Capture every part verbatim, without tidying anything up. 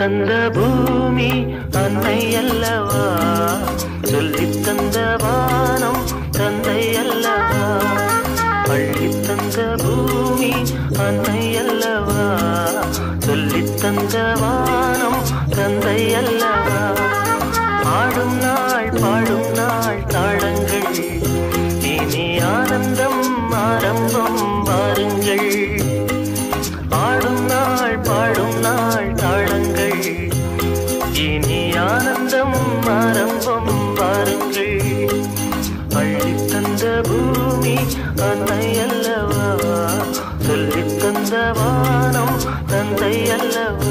தந்த பூமி அன்னை அல்லவா, சொல்லித் தந்த வானம் தந்தை அல்லவா. அள்ளித் தந்த பூமி அன்னை அல்லவா, சொல்லித் தந்த வானம் தந்தை அல்லவா. ஆடும் நாள் பாடும் நாள் தாளங்கள், இனி ஆனந்தம் ஆரம்பம் வாருங்கள். ஆடும் நாள் பாடும் நாள் தாளங்கள், இனி ஆனந்தம் ஆரம்பம் வாருங்கள். அள்ளித் தந்த பூமி அன்னை அல்லவா, சொல்லித் தந்த வானம் தந்தை அல்லவா.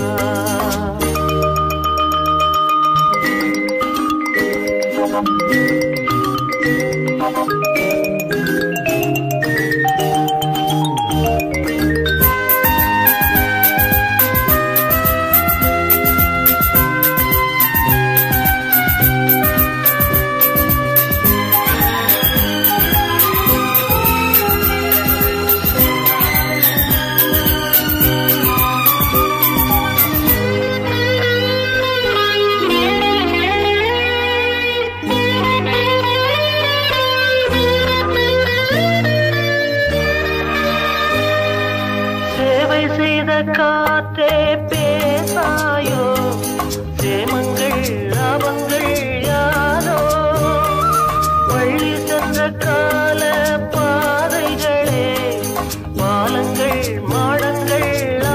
காற்றே பேசாயோ, சேமங்கள் லாபங்கள் யாரோ. வழி சென்ற கால பாதைகளே, பாலங்கள் மாடங்கள்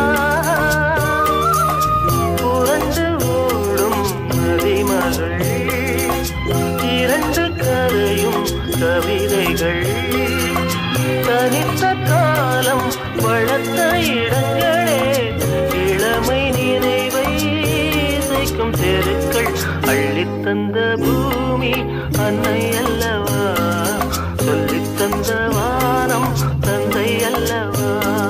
புரண்டு ஓடும் நதிமகள், இரண்டு கரையும் கவிதைகள். தனித்த காலம் வளர்த்த இடங்களே, இளமை நினைவை இசைக்கும் தெருக்கள். அள்ளித் தந்த பூமி அன்னை அல்லவா, சொல்லித் தந்த வானம் தந்தை அல்லவா.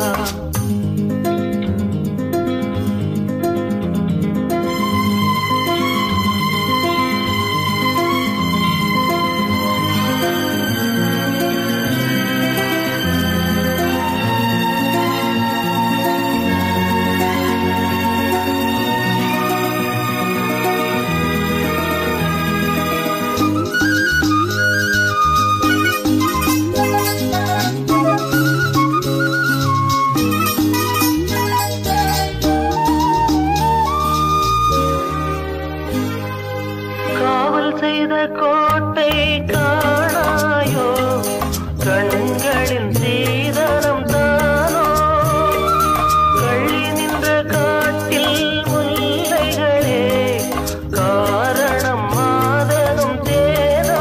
செய்த கோட்டை காணாயோ, கண்களின் சீதனம் தானோ. கள்ளி நின்ற காட்டில் முல்லைகளே, காரணம் மாதனும் தேனோ.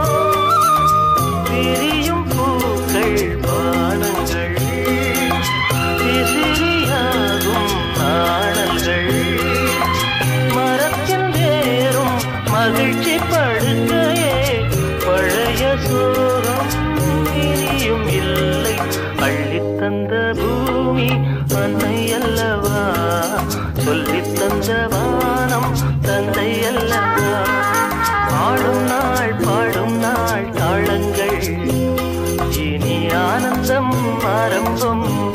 பிரியும் பூக்கள் பானங்கள், விசிறியாகும் நாணல்கள். மரத்தில் வேறும் மகிழ்ச்சி படுக்கையே, பழைய சோகம் இனியும் இல்லை. அள்ளித் தந்த பூமி அன்னை அல்லவா, சொல்லித் தந்த வானம் தந்தை அல்லவா. ஆடும் நாள் பாடும் நாள் தாளங்கள், இனி ஆனந்தம் ஆரம்பம்